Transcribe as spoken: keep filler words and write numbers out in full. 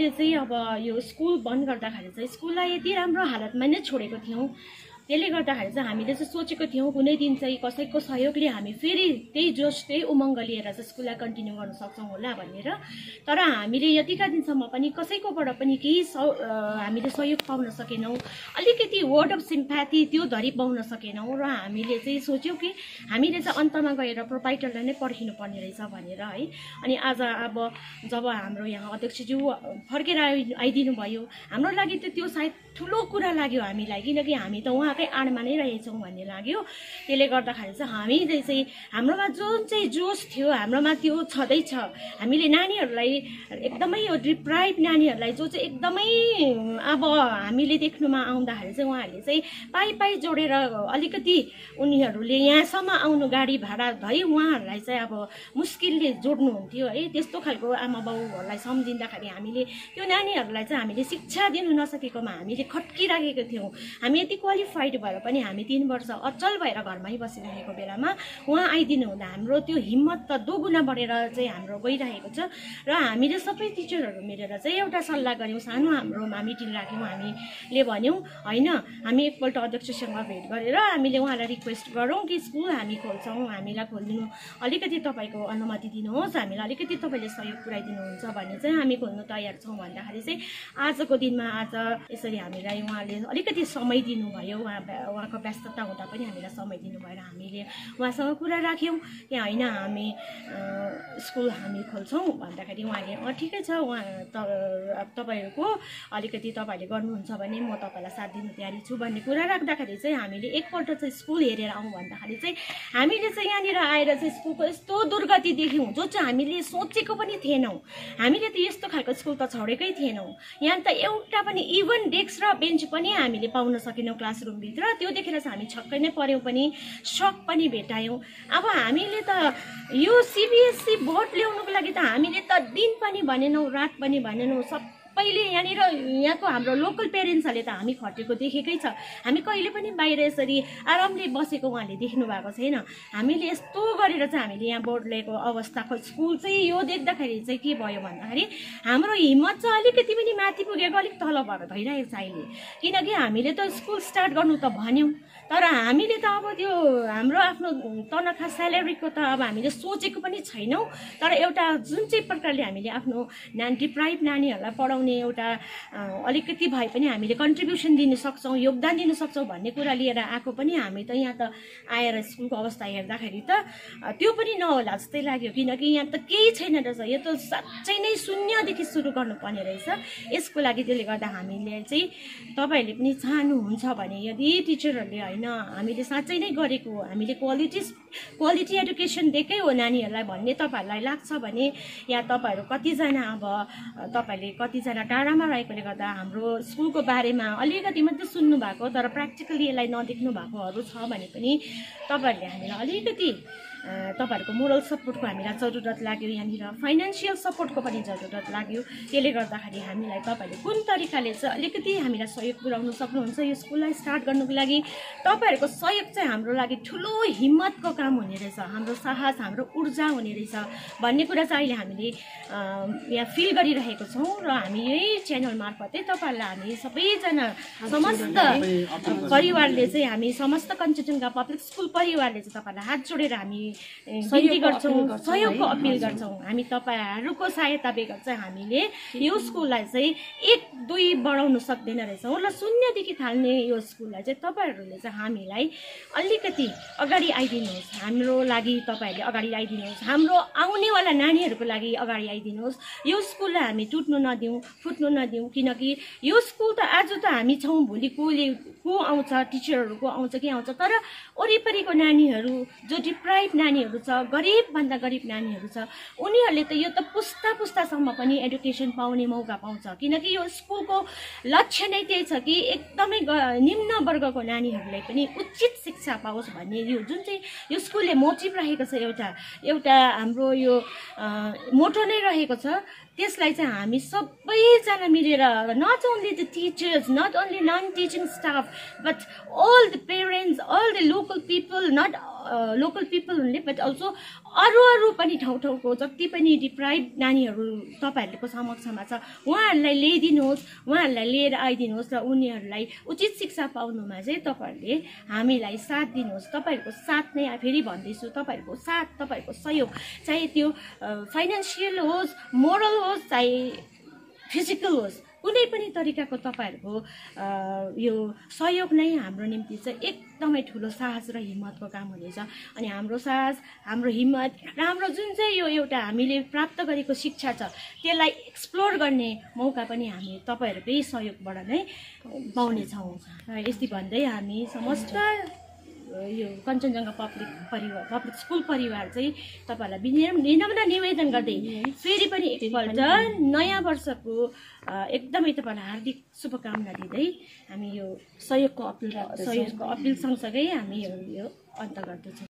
हामीले चाहिँ अब यो स्कुल बन्द गर्दाखेरि चाहिँ स्कुललाई यति राम्रो हालतमा नै छोडेको थियौँ। त्यसले गर्दाखेरि चाहिँ हामीले चाहिँ सोचेको थियौँ कुनै दिन चाहिँ कसैको सहयोगले हामी फेरि त्यही जोस त्यही उमङ्ग लिएर चाहिँ स्कुललाई कन्टिन्यू गर्न सक्छौँ होला भनेर। तर हामीले यतिका दिनसम्म पनि कसैकोबाट पनि केही हामीले सहयोग पाउन सकेनौँ, अलिकति वर्ड अफ सिम्प्याथी त्यो धरि पाउन सकेनौँ। र हामीले चाहिँ सोच्यौँ कि हामीले चाहिँ अन्तमा गएर प्रोपाइटरलाई नै पर्खिनु पर्ने रहेछ भनेर है। अनि आज अब जब हाम्रो यहाँ अध्यक्षज्यू फर्केर आइदिनु भयो, हाम्रो लागि त त्यो सायद ठुलो कुरा लाग्यो हामीलाई, किनकि हामी त उहाँकै आडमा नै रहेछौँ भन्ने लाग्यो। त्यसले गर्दाखेरि चाहिँ हामीले चाहिँ हाम्रोमा जुन चाहिँ जोस थियो हाम्रोमा त्यो छँदैछ। हामीले नानीहरूलाई एकदमै यो डिप्राइभ नानीहरूलाई जो चाहिँ एकदमै अब हामीले देख्नुमा आउँदाखेरि चाहिँ उहाँहरूले चाहिँ पाइ पाइ जोडेर अलिकति उनीहरूले यहाँसम्म आउनु गाडी भाडा धै उहाँहरूलाई चाहिँ अब मुस्किलले जोड्नुहुन्थ्यो है। त्यस्तो खालको आमा बाउहरूलाई सम्झिँदाखेरि हामीले त्यो नानीहरूलाई चाहिँ हामीले शिक्षा दिनु नसकेकोमा हामीले खट्किराखेको थियौँ। हामी यति क्वालिफाइड भएर पनि हामी तीन वर्ष अचल भएर घरमै बसिरहेको बेलामा उहाँ आइदिनु हुँदा हाम्रो त्यो हिम्मत त दोगुना बढेर चाहिँ हाम्रो गइरहेको छ। र हामीले सबै टिचरहरू मिलेर चाहिँ एउटा सल्लाह गऱ्यौँ, सानो हाम्रोमा मिटिङ राख्यौँ। हामीले भन्यौँ होइन, हामी एकपल्ट अध्यक्षसँग भेट गरेर हामीले उहाँलाई रिक्वेस्ट गरौँ कि स्कुल हामी खोल्छौँ, हामीलाई खोलिदिनु अलिकति तपाईँको अनुमति दिनुहोस्, हामीलाई अलिकति तपाईँले सहयोग पुऱ्याइदिनुहुन्छ भने चाहिँ हामी खोल्नु तयार छौँ भन्दाखेरि चाहिँ आजको दिनमा आज यसरी हामीलाई उहाँले अलिकति समय दिनुभयो। उहाँ उहाँको व्यस्तता हुँदा पनि हामीलाई समय दिनुभएर हामीले उहाँसँग कुरा राख्यौँ कि होइन हामी स्कुल हामी खोल्छौँ भन्दाखेरि उहाँले अँ ठिकै छ, उहाँ त तपाईँहरूको अलिकति तपाईँहरूले गर्नुहुन्छ भने म तपाईँलाई साथ दिनु तयारी छु भन्ने कुरा राख्दाखेरि चाहिँ हामीले एकपल्ट चाहिँ स्कुल हेरेर आउँ भन्दाखेरि चाहिँ हामीले चाहिँ यहाँनिर आएर चाहिँ स्कुलको यस्तो दुर्गति देख्यौँ जो चाहिँ हामीले सोचेको पनि थिएनौँ। हामीले त यस्तो खालको स्कुल त छोडेकै थिएनौँ। यहाँ त एउटा पनि इभन डेस्क र बेन्च पनि हामीले पाउन सकेनौँ क्लासरुमभित्र। त्यो देखेर चाहिँ हामी छक्कै नै पऱ्यौँ पनि, सक पनि भेटायौँ। अब हामीले त यो सिबिएसई बोर्ड ल्याउनुको लागि त हामीले त दिन पनि भनेनौँ, रात पनि भनेनौँ। सबैले यहाँनिर यहाँको हाम्रो लोकल पेरेन्ट्सहरूले त हामी खटेको देखेकै छ। हामी कहिले पनि बाहिर यसरी आरामले बसेको उहाँले देख्नु भएको छैन। हामीले यस्तो गरेर चाहिँ हामीले यहाँ बोर्ड ल्याएको अवस्थाको स्कुल चाहिँ यो देख्दाखेरि चाहिँ के भयो भन्दाखेरि हाम्रो हिम्मत चाहिँ अलिकति पनि माथि पुगेको, अलिक तल भएर भइरहेको छ अहिले। किनकि हामीले त स्कुल स्टार्ट गर्नु त भन्यौँ, तर हामीले त अब त्यो हाम्रो आफ्नो तनखा स्यालेरीको त अब हामीले सोचेको पनि छैनौँ। तर एउटा जुन चाहिँ प्रकारले हामीले आफ्नो नानी डिप्राइभ नानीहरूलाई पढाउने एउटा अलिकति भए पनि हामीले कन्ट्रिब्युसन दिन सक्छौँ, योगदान दिन सक्छौँ भन्ने कुरा लिएर आएको पनि हामी त यहाँ त आएर स्कुलको अवस्था हेर्दाखेरि त त्यो पनि नहोला जस्तै लाग्यो। किनकि यहाँ त केही छैन रहेछ, यो त साँच्चै नै शून्यदेखि सुरु गर्नुपर्ने रहेछ यसको लागि। त्यसले गर्दा हामीले चाहिँ तपाईँहरूले पनि चाहनुहुन्छ भने यदि टिचरहरूले होइन हामीले साँच्चै नै गरेको हो, हामीले क्वालिटी क्वालिटी एडुकेसन दिएकै हो नानीहरूलाई भन्ने तपाईँहरूलाई लाग्छ भने या तपाईँहरू कतिजना अब तपाईँहरूले कतिजना टाढामा रहेकोले गर्दा हाम्रो स्कुलको बारेमा अलिकति मात्रै सुन्नु भएको तर प्र्याक्टिकली यसलाई नदेख्नु भएकोहरू छ भने पनि तपाईँहरूले हामीलाई अलिकति तपाईँहरूको मोरल सपोर्टको हामीलाई जरुरत लाग्यो, यहाँनिर फाइनेन्सियल सपोर्टको पनि जरुरत लाग्यो। त्यसले गर्दाखेरि हामीलाई तपाईँहरूले कुन तरिकाले चाहिँ अलिकति हामीलाई सहयोग पुर्याउनु सक्नुहुन्छ यो स्कुललाई स्टार्ट गर्नुको लागि। तपाईँहरूको सहयोग चाहिँ हाम्रो लागि ठुलो हिम्मतको काम हुने रहेछ, हाम्रो साहस हाम्रो ऊर्जा हुने रहेछ भन्ने कुरा चाहिँ अहिले हामीले यहाँ फिल गरिरहेको छौँ। र हामी यही च्यानल मार्फतै तपाईँहरूलाई हामी सबैजना समस्त परिवारले चाहिँ हामी समस्त कञ्चनजङ्घा पब्लिक स्कुल परिवारले चाहिँ तपाईँहरूलाई हात जोडेर हामी विनती गर्छौँ, सहयोगको अपिल गर्छौँ। हामी तपाईँहरूको सहायता बेगर चाहिँ हामीले यो स्कुललाई चाहिँ एक दुई बढाउनु सक्दैन रहेछौँ। र शून्यदेखि थाल्ने यो स्कुललाई चाहिँ तपाईँहरूले चाहिँ हामीलाई अलिकति अगाडि आइदिनुहोस्, हाम्रो लागि तपाईँहरूले अगाडि आइदिनुहोस्, हाम्रो आउनेवाला नानीहरूको लागि अगाडि आइदिनुहोस्। यो स्कुललाई हामी टुट्नु नदिउँ, फुट्नु नदिउँ। किनकि यो स्कुल त आज त हामी छौँ, भोलि कसले को आउँछ, टिचरहरू को आउँछ के आउँछ, तर वरिपरिको नानीहरू जो डिप्राइभ नानीहरू छ, गरिबभन्दा गरिब नानीहरू छ, उनीहरूले त यो त पुस्ता पुस्तासम्म पनि एडुकेसन पाउने मौका पाउँछ। किनकि यो स्कुलको लक्ष्य नै त्यही छ कि एकदमै निम्न वर्गको नानीहरूलाई पनि उचित शिक्षा पाओस् भन्ने यो जुन चाहिँ यो स्कुलले मोटिभ रहेको छ, एउटा एउटा हाम्रो यो मोटो नै रहेको छ। त्यसलाई चाहिँ हामी सबैजना मिलेर not only the teachers, not only non teaching staff, but all the parents, all the local people, not local पिपलहरूले बट अल्सो अरू अरू पनि ठाउँ ठाउँको जति पनि डिप्राइभ नानीहरू तपाईँहरूको समक्षमा छ उहाँहरूलाई ल्याइदिनुहोस्, उहाँहरूलाई लिएर आइदिनुहोस् र उनीहरूलाई उचित शिक्षा पाउनुमा चाहिँ तपाईँहरूले हामीलाई साथ दिनुहोस्। तपाईँहरूको साथ नै फेरि भन्दैछु, तपाईँहरूको साथ, तपाईँहरूको सहयोग, चाहे त्यो फाइनेन्सियल होस्, मोरल होस्, चाहे फिजिकल होस्, कुनै पनि तरिकाको तपाईँहरूको यो सहयोग नै हाम्रो निम्ति चाहिँ एकदमै ठुलो साहस र हिम्मतको काम हुनेछ। अनि हाम्रो साहस, हाम्रो हिम्मत र हाम्रो जुन चाहिँ यो एउटा हामीले प्राप्त गरेको शिक्षा छ त्यसलाई एक्सप्लोर गर्ने मौका पनि हामी तपाईँहरूकै सहयोगबाट नै पाउनेछौँ। र यस्तै भन्दै हामी समस्त यो कञ्चनजङ्घा पब्लिक परिवार पब्लिक स्कुल परिवार चाहिँ तपाईँहरूलाई विनम्र विनम्र निवेदन गर्दै फेरि पनि एकपल्ट नयाँ वर्षको एकदमै तपाईँलाई हार्दिक शुभकामना दिँदै हामी यो सहयोगको अपिल सहयोगको अपिल सँगसँगै हामी यो अन्त गर्दछौँ।